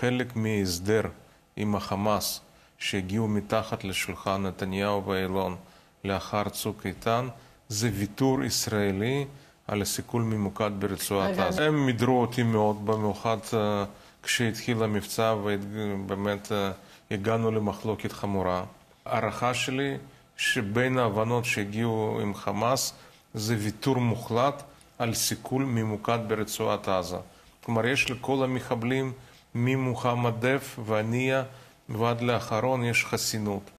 חלק מהסדר עם החמאס שהגיעו מתחת לשולחן נתניהו ואילון לאחר צוק איתן, זה ויתור ישראלי על הסיכול ממוקד ברצועת עזה. הם מידרו אותי מאוד, במיוחד כשהתחיל המבצע ובאמת הגענו למחלוקת חמורה. הערכה שלי שבין ההבנות שהגיעו עם חמאס זה ויתור מוחלט על סיכול ממוקד ברצועת עזה. כלומר, יש לכל המחבלים ממוחמד דף והנייה ועד לאחרון יש חסינות.